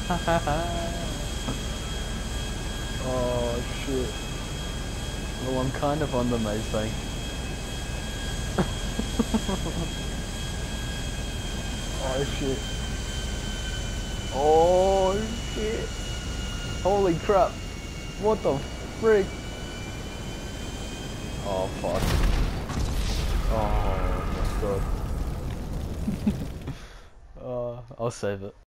Oh shit. Well, I'm kind of on the maze bank. Oh shit. Oh shit. Holy crap. What the frick? Oh fuck. Oh my god. I'll save it.